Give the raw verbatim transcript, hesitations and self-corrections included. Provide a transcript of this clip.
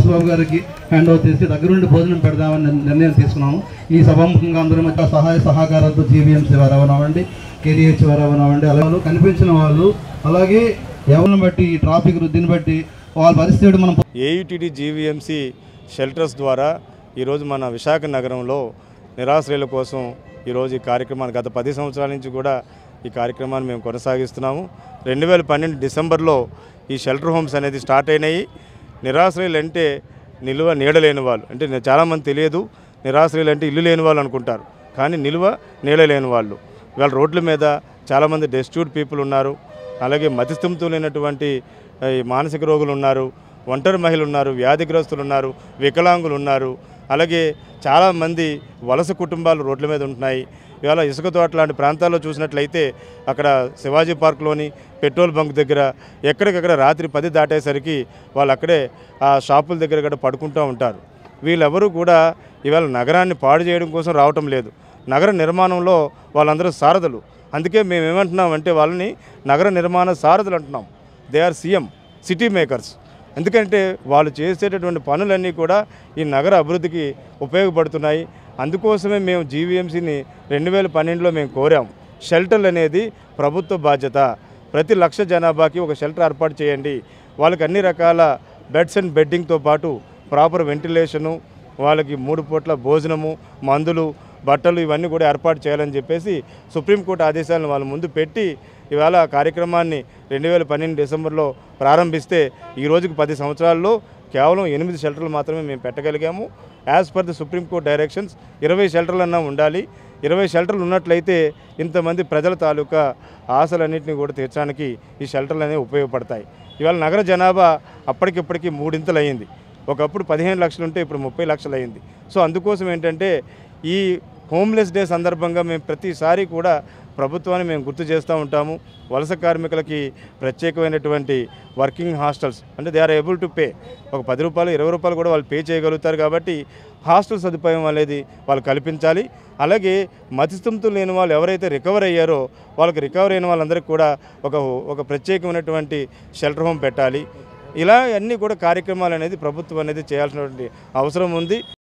శ్రీనివాసబాబు గారికి hand over చేసి దగ్గరుండి భోజనం పెడదామని నిర్ణయం తీసుకున్నాము. ఈ సభాముఖంగా అందరం యొక్క సహాయ సహకారాలతో జీవీఎంసీ వారు అవనవండి, కేడీహెచ్ వారు అవనవండి, అలాగే కనిపించిన వాళ్ళు, అలాగే ఎవరిని బట్టి ఈ ట్రాఫిక్ వృద్ధిని బట్టి వాళ్ళ పరిస్థితి మనం ఏయుటిడి జీవీఎంసీ షెల్టర్స్ ద్వారా ఈరోజు మన విశాఖ నగరంలో నిరాశ్రయుల కోసం ఈరోజు ఈ కార్యక్రమాన్ని గత పది సంవత్సరాల నుంచి కూడా ఈ కార్యక్రమాన్ని మేము కొనసాగిస్తున్నాము. రెండు వేల పన్నెండు డిసెంబర్లో ఈ షెల్టర్ హోమ్స్ అనేది స్టార్ట్ అయినాయి. నిరాశ్రయులు అంటే నిలువ నీడ లేని వాళ్ళు, అంటే చాలామంది తెలియదు నిరాశ్రయులు అంటే ఇల్లు లేని వాళ్ళు అనుకుంటారు, కానీ నిలువ నీడ లేని వాళ్ళు. ఇవాళ రోడ్ల మీద చాలామంది డెస్ట్యూట్ పీపుల్ ఉన్నారు, అలాగే మతిస్థిమితం లేనటువంటి మానసిక రోగులు ఉన్నారు, ఒంటరి మహిళలు ఉన్నారు, వ్యాధిగ్రస్తులు ఉన్నారు, వికలాంగులు ఉన్నారు, అలాగే చాలామంది వలస కుటుంబాలు రోడ్ల మీద ఉంటున్నాయి. ఇవాళ ఇసుక తోట లాంటి ప్రాంతాల్లో చూసినట్లయితే అక్కడ శివాజీ పార్క్లోని పెట్రోల్ బంక్ దగ్గర ఎక్కడికక్కడ రాత్రి పది దాటేసరికి వాళ్ళు అక్కడే ఆ షాపుల దగ్గర కూడా పడుకుంటూ ఉంటారు. వీళ్ళెవరూ కూడా ఇవాళ నగరాన్ని పాడు చేయడం కోసం రావటం లేదు. నగర నిర్మాణంలో వాళ్ళందరూ సారథులు. అందుకే మేము ఏమంటున్నామంటే వాళ్ళని నగర నిర్మాణ సారథులు అంటున్నాం. They are CM city makers. ఎందుకంటే వాళ్ళు చేసేటటువంటి పనులన్నీ కూడా ఈ నగర అభివృద్ధికి ఉపయోగపడుతున్నాయి. అందుకోసమే మేము జీవీఎంసీని రెండు వేల పన్నెండులో మేము కోరాం. షెల్టర్లు అనేది ప్రభుత్వ బాధ్యత. ప్రతి లక్ష జనాభాకి ఒక షెల్టర్ ఏర్పాటు చేయండి. వాళ్ళకి అన్ని రకాల బెడ్స్ అండ్ బెడ్డింగ్తో పాటు ప్రాపర్ వెంటిలేషను, వాళ్ళకి మూడు పూట్ల భోజనము, మందులు, బట్టలు ఇవన్నీ కూడా ఏర్పాటు చేయాలని చెప్పేసి సుప్రీంకోర్టు ఆదేశాలను వాళ్ళ ముందు పెట్టి ఇవాళ కార్యక్రమాన్ని రెండు వేల పన్నెండు డిసెంబర్లో ప్రారంభిస్తే ఈ రోజుకి పది సంవత్సరాల్లో కేవలం ఎనిమిది షెల్టర్లు మాత్రమే మేము పెట్టగలిగాము. As per the Supreme Court directions ఇరవై షెల్టర్లన్నా ఉండాలి. ఇరవై షెల్టర్లు ఉన్నట్లయితే ఇంతమంది ప్రజల తాలూకా ఆశలన్నింటినీ కూడా తీర్చడానికి ఈ షెల్టర్లు అనేవి ఉపయోగపడతాయి. ఇవాళ నగర జనాభా అప్పటికిప్పటికీ మూడింతలు అయ్యింది. ఒకప్పుడు పదిహేను లక్షలు ఉంటే ఇప్పుడు ముప్పై లక్షలు అయింది. సో అందుకోసం ఏంటంటే ఈ హోమ్లెస్ డే సందర్భంగా మేము ప్రతిసారి కూడా ప్రభుత్వాన్ని మేము గుర్తు చేస్తూ ఉంటాము. వలస కార్మికులకి ప్రత్యేకమైనటువంటి వర్కింగ్ హాస్టల్స్, అంటే they are able to pay, ఒక పది రూపాయలు ఇరవై రూపాయలు కూడా వాళ్ళు పే చేయగలుగుతారు. కాబట్టి హాస్టల్ సదుపాయం అనేది వాళ్ళు కల్పించాలి. అలాగే మతిస్థిమితం లేని వాళ్ళు ఎవరైతే రికవర్ అయ్యారో వాళ్ళకి రికవర్ అయిన వాళ్ళందరికీ కూడా ఒక ఒక ప్రత్యేకమైనటువంటి షెల్టర్ హోమ్ పెట్టాలి. ఇలా అన్నీ కూడా కార్యక్రమాలు అనేది ప్రభుత్వం అనేది చేయాల్సినటువంటి అవసరం ఉంది.